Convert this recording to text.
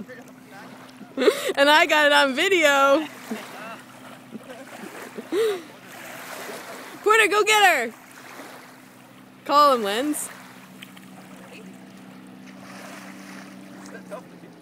And I got it on video. Porter, go get her. Call him, Linz.